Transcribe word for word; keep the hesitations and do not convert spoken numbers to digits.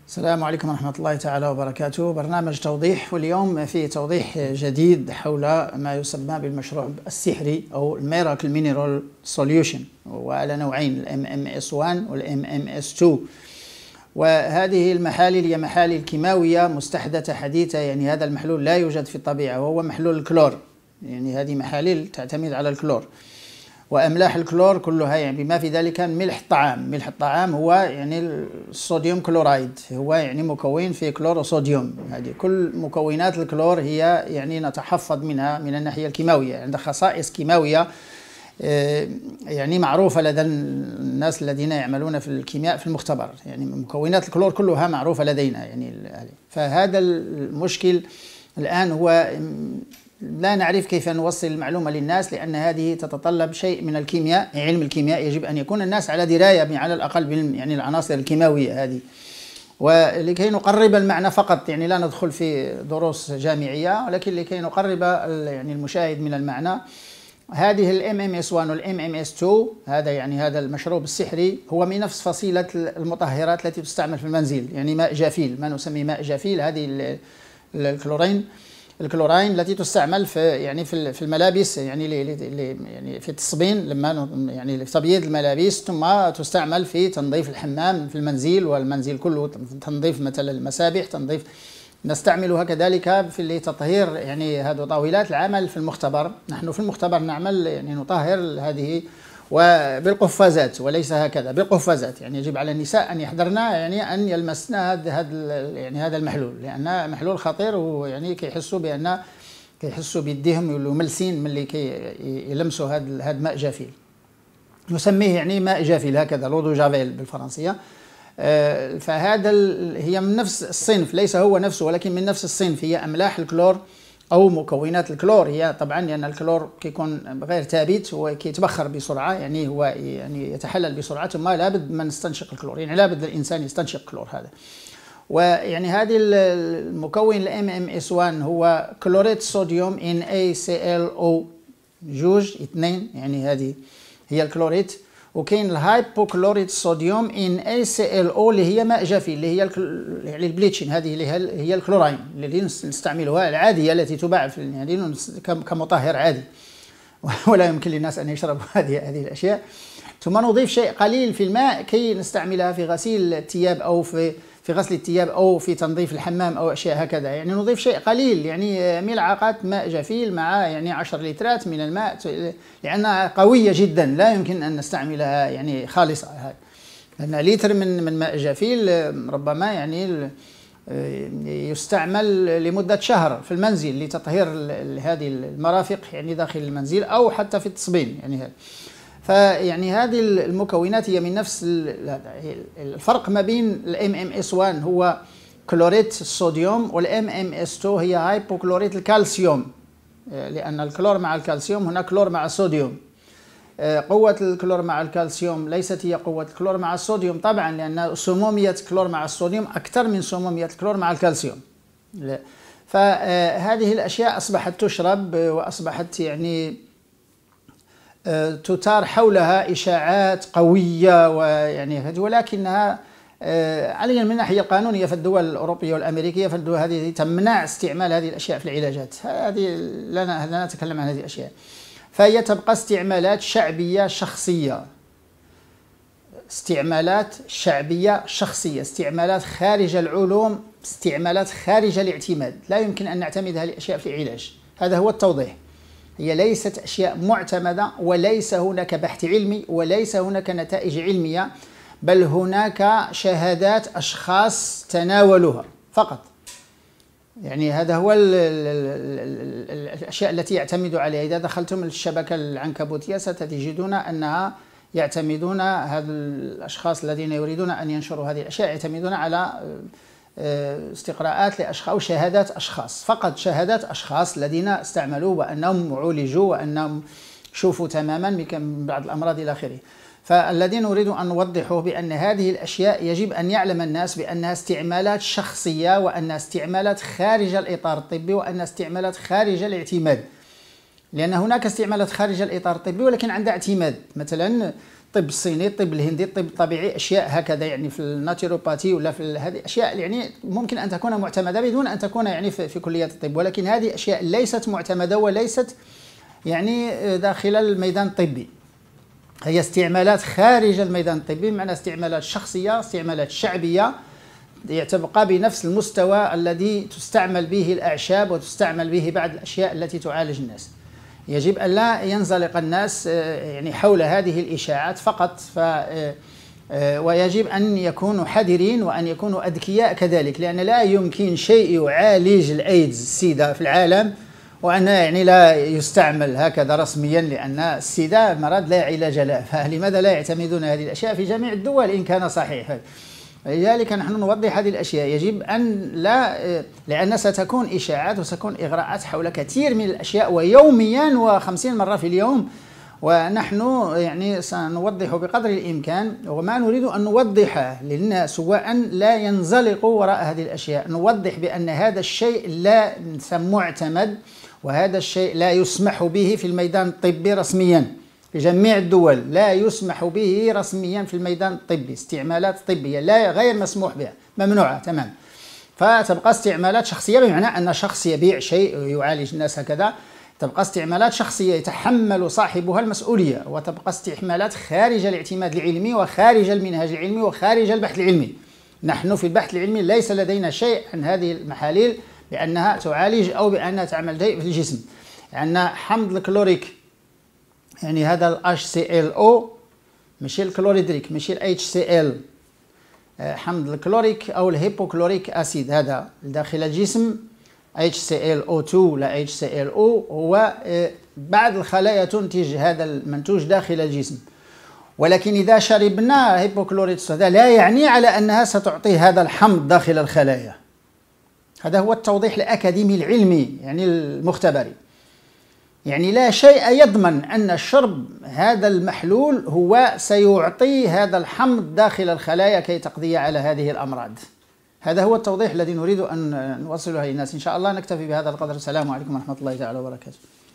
السلام عليكم ورحمة الله تعالى وبركاته. برنامج توضيح، واليوم في توضيح جديد حول ما يسمى بالمشروب السحري أو الميراكل مينرال سوليوشن، وعلى نوعين، الام ام اس واحد والام ام اس اثنين. وهذه المحاليل هي محاليل كيماوية مستحدثة حديثة، يعني هذا المحلول لا يوجد في الطبيعة وهو محلول الكلور. يعني هذه محاليل تعتمد على الكلور وأملاح الكلور كلها، يعني بما في ذلك ملح الطعام. ملح الطعام هو يعني الصوديوم كلورايد، هو يعني مكون في كلور وصوديوم. هذه كل مكونات الكلور هي يعني نتحفظ منها من الناحية الكيماوية، عندها خصائص كيماوية يعني معروفة لدى الناس الذين يعملون في الكيمياء في المختبر. يعني مكونات الكلور كلها معروفة لدينا. يعني فهذا المشكل الآن هو لا نعرف كيف نوصل المعلومة للناس، لأن هذه تتطلب شيء من الكيمياء. علم الكيمياء يجب أن يكون الناس على دراية على الأقل بال يعني العناصر الكيماوية هذه، ولكي نقرب المعنى فقط. يعني لا ندخل في دروس جامعية، ولكن لكي نقرب يعني المشاهد من المعنى. هذه الام ام اس واحد والام ام اس اثنين، هذا يعني هذا المشروب السحري هو من نفس فصيلة المطهرات التي تستعمل في المنزل، يعني ماء جافيل، ما نسميه ماء جافيل. هذه الكلورين الكلوراين التي تستعمل في يعني في في الملابس، يعني يعني في التصبين، لما يعني في تبييض الملابس، ثم تستعمل في تنظيف الحمام في المنزل والمنزل كله، تنظيف مثلا المسابح، تنظيف. نستعملها كذلك في تطهير يعني هذه طاولات العمل في المختبر. نحن في المختبر نعمل يعني نطهر هذه وبالقفازات، وليس هكذا بالقفازات. يعني يجب على النساء أن يحضرن يعني أن يلمسن هذا هذا يعني هذا المحلول، لأنه محلول خطير، ويعني كيحسوا بأن كيحسوا بيديهم يولوا ملسين ملي كي يلمسوا هذا هذا ماء جافيل. نسميه يعني ماء جافيل هكذا، لودو جافيل بالفرنسية. فهذا هي من نفس الصنف، ليس هو نفسه ولكن من نفس الصنف. هي أملاح الكلور أو مكونات الكلور. هي طبعا لأن الكلور كيكون غير ثابت وكيتبخر بسرعة، يعني هو يعني يتحلل بسرعة، ثم لابد ما نستنشق الكلور، يعني لابد الإنسان يستنشق الكلور هذا. ويعني هذه المكون الام ام اس واحد هو كلوريت صوديوم ان اي سي ال او جوج اثنين، يعني هذه هي الكلوريت. وكاين الهايبوكلوريت صوديوم ان اي سي ال او اللي هي ماء جافي، اللي هي يعني البليتشين. هذه اللي هي الكلوراين اللي نستعملها العاديه التي تباع في يعني كمطهر عادي، ولا يمكن للناس ان يشربوا هذه هذه الاشياء. ثم نضيف شيء قليل في الماء كي نستعملها في غسيل الثياب او في في غسل الثياب او في تنظيف الحمام او اشياء هكذا. يعني نضيف شيء قليل، يعني ملعقات ماء جافيل مع يعني عشر لترات من الماء، لانها قويه جدا لا يمكن ان نستعملها يعني خالصه. لان لتر من من ماء جافيل ربما يعني يستعمل لمده شهر في المنزل لتطهير هذه المرافق يعني داخل المنزل، او حتى في التصبين. يعني هذا فيعني هذه المكونات هي من نفس الفرق ما بين الام ام اس واحد هو كلوريت الصوديوم، والام ام اس اثنين هي هايبوكلوريت الكالسيوم، لأن الكلور مع الكالسيوم هنا كلور مع الصوديوم. قوة الكلور مع الكالسيوم ليست هي قوة الكلور مع الصوديوم طبعا، لأن سمومية الكلور مع الصوديوم أكثر من سمومية الكلور مع الكالسيوم. فهذه الأشياء أصبحت تشرب، وأصبحت يعني تثار حولها إشاعات قوية، ويعني ولكنها عليا من الناحية القانونية في الدول الأوروبية والأمريكية، فالدول هذه تمنع استعمال هذه الأشياء في العلاجات. هذه لا لا نتكلم عن هذه الأشياء، فهي تبقى استعمالات شعبية شخصية، استعمالات شعبية شخصية، استعمالات خارج العلوم، استعمالات خارج الاعتماد. لا يمكن أن نعتمد هذه الأشياء في العلاج. هذا هو التوضيح. هي ليست أشياء معتمدة، وليس هناك بحث علمي، وليس هناك نتائج علمية، بل هناك شهادات أشخاص تناولوها فقط. يعني هذا هو ال ال ال الأشياء التي يعتمد عليها. إذا دخلتم الشبكة العنكبوتية ستجدون أنها يعتمدون هذا الأشخاص الذين يريدون أن ينشروا هذه الأشياء يعتمدون على استقراءات لأشخاص أو شهادات أشخاص فقط، شهادات أشخاص الذين استعملوا وأنهم عولجوا وأنهم شوفوا تماما من بعض الأمراض إلى آخره. فالذي نريد أن نوضحه بأن هذه الأشياء يجب أن يعلم الناس بأنها استعمالات شخصية، وأنها استعمالات خارج الإطار الطبي، وأنها استعمالات خارج الاعتماد. لأن هناك استعمالات خارج الإطار الطبي ولكن عندها اعتماد. مثلا الطب الصيني، الطب الهندي، الطب الطبيعي، اشياء هكذا يعني في الناتيروباثي ولا في هذه اشياء يعني ممكن ان تكون معتمده بدون ان تكون يعني في, في كليه الطب، ولكن هذه اشياء ليست معتمده وليست يعني داخل الميدان الطبي، هي استعمالات خارج الميدان الطبي، بمعنى استعمالات شخصيه، استعمالات شعبيه تبقى بنفس المستوى الذي تستعمل به الاعشاب وتستعمل به بعض الاشياء التي تعالج الناس. يجب أن لا ينزلق الناس يعني حول هذه الإشاعات فقط، ف ويجب أن يكونوا حذرين وأن يكونوا أذكياء كذلك، لأن لا يمكن شيء يعالج الإيدز السيدا في العالم وأن يعني لا يستعمل هكذا رسميا، لأن السيدا مرض لا علاج له، فلماذا لا يعتمدون هذه الأشياء في جميع الدول إن كان صحيح؟ لذلك نحن نوضح هذه الأشياء، يجب أن لا، لأن ستكون إشاعات وستكون إغراءات حول كثير من الأشياء ويوميا وخمسين مرة في اليوم، ونحن يعني سنوضح بقدر الإمكان، وما نريد أن نوضح للناس هو أن لا ينزلقوا وراء هذه الأشياء، نوضح بأن هذا الشيء لا معتمد وهذا الشيء لا يسمح به في الميدان الطبي رسميا في جميع الدول، لا يسمح به رسميا في الميدان الطبي، استعمالات طبية لا غير مسموح بها، ممنوعة تمام. فتبقى استعمالات شخصية بمعنى أن شخص يبيع شيء يعالج الناس هكذا، تبقى استعمالات شخصية يتحمل صاحبها المسؤولية، وتبقى استعمالات خارج الاعتماد العلمي وخارج المنهج العلمي وخارج البحث العلمي. نحن في البحث العلمي ليس لدينا شيء عن هذه المحاليل بأنها تعالج أو بأنها تعمل شيء في الجسم. عندنا حمض الكلوريك، يعني هذا ال إتش سي إل أو ماشي الكلوريدريك، ماشي ال إتش سي إل، حمض الكلوريك أو الهيبوكلوريك أسيد، هذا داخل الجسم إتش سي إل أو اثنين لا إتش سي إل أو، هو بعض الخلايا تنتج هذا المنتوج داخل الجسم، ولكن إذا شربنا هيبوكلوريت هذا لا يعني على أنها ستعطي هذا الحمض داخل الخلايا. هذا هو التوضيح الأكاديمي العلمي يعني المختبري، يعني لا شيء يضمن أن شرب هذا المحلول هو سيعطي هذا الحمض داخل الخلايا كي تقضي على هذه الأمراض. هذا هو التوضيح الذي نريد أن نوصله للناس. إن شاء الله نكتفي بهذا القدر. السلام عليكم ورحمة الله تعالى وبركاته.